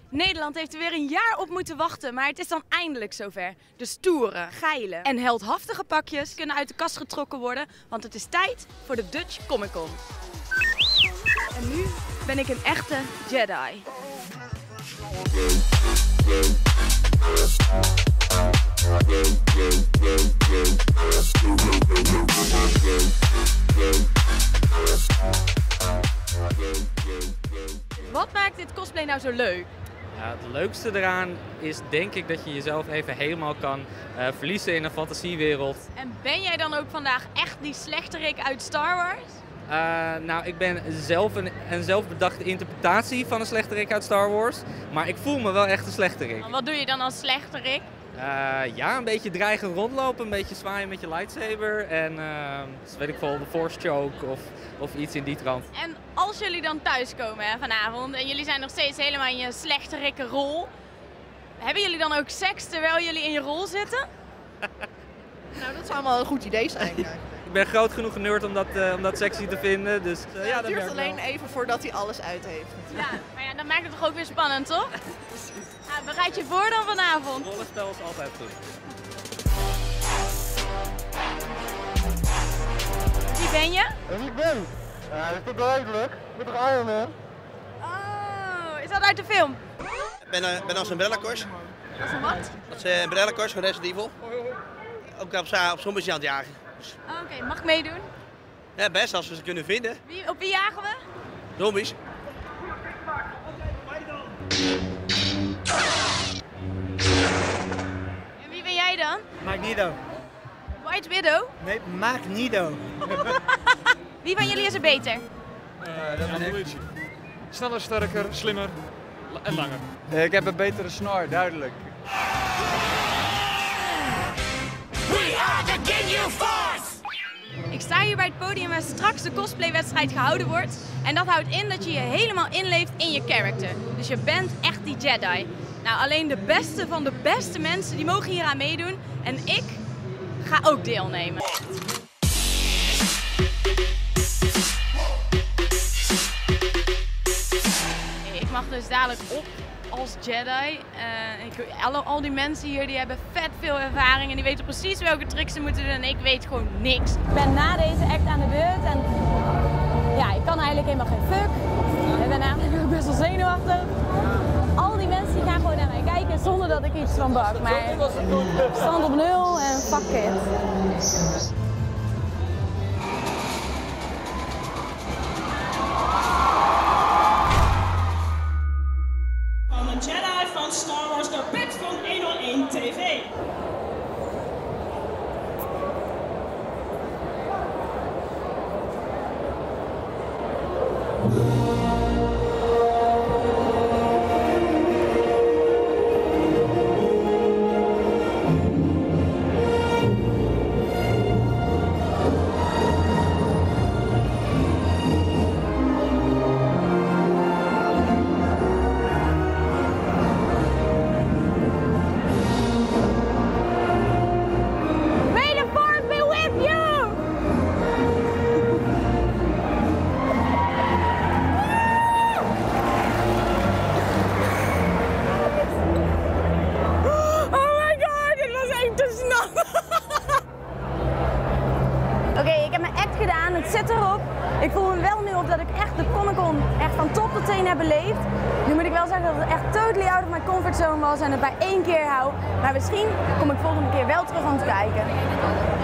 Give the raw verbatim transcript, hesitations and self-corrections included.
Nederland heeft er weer een jaar op moeten wachten, maar het is dan eindelijk zover. De stoere, geile en heldhaftige pakjes kunnen uit de kast getrokken worden, want het is tijd voor de Dutch Comic Con. En nu ben ik een echte Jedi. Wat maakt dit cosplay nou zo leuk? Ja, het leukste eraan is denk ik dat je jezelf even helemaal kan uh, verliezen in een fantasiewereld. En ben jij dan ook vandaag echt die slechterik uit Star Wars? Uh, nou, ik ben zelf een, een zelfbedachte interpretatie van een slechterik uit Star Wars. Maar ik voel me wel echt een slechterik. Wat doe je dan als slechterik? Uh, ja, een beetje dreigend rondlopen, een beetje zwaaien met je lightsaber. En uh, dus weet ik veel, de force choke of, of iets in die trant. En als jullie dan thuiskomen hè, vanavond en jullie zijn nog steeds helemaal in je slechterikke rol. Hebben jullie dan ook seks terwijl jullie in je rol zitten? Nou, dat zou wel een goed idee zijn. Ik ben groot genoeg generd om dat, uh, om dat sexy te vinden. Dus, uh, ja, het dat duurt alleen wel. even voordat hij alles uit heeft. Ja, maar ja, dan maakt het toch ook weer spannend, toch? Ja, bereid je voor dan vanavond? Het rollenspel is altijd goed. Wie ben je? En ik ben? Ja, dat is toch duidelijk? Ik ben toch Iron Man? Oh, is dat uit de film? Ik ben, uh, ben als Umbrella Corps. Dat is een wat? Dat is uh, Umbrella Corps van Resident Evil. Ook op, op zombies aan het jagen. Dus, oh, Oké, okay. Mag ik meedoen? ja, best als we ze kunnen vinden. Wie, op wie jagen we? Zombies. En wie ben jij dan? Magneto. White Widow? Nee, Magneto. Wie van jullie is er beter? Uh, dat ben ik. Sneller, sterker, slimmer en langer. Ik heb een betere snor, duidelijk. We are the Ginyu Force! Ik sta hier bij het podium waar straks de cosplaywedstrijd gehouden wordt. En dat houdt in dat je je helemaal inleeft in je character. Dus je bent echt die Jedi. Nou, alleen de beste van de beste mensen die mogen hier aan meedoen. En ik ga ook deelnemen. Ik mag dus dadelijk op als Jedi. Uh, ik, alle, al die mensen hier die hebben vet veel ervaring en die weten precies welke tricks ze moeten doen en ik weet gewoon niks. Ik ben na deze act aan de beurt en ja, ik kan eigenlijk helemaal geen fuck. Ik ben eigenlijk ook best wel zenuwachtig. Al die mensen die gaan gewoon naar mij kijken zonder dat ik iets van bak. Maar stand op nul en fuck it. Jedi van Star Wars, de pet van honderdéén T V. Het zit erop. Ik voel me wel nu op dat ik echt de Comic Con echt van top tot teen heb beleefd. Nu moet ik wel zeggen dat het echt totally out of my comfort zone was en het bij één keer hou. Maar misschien kom ik volgende keer wel terug om te kijken.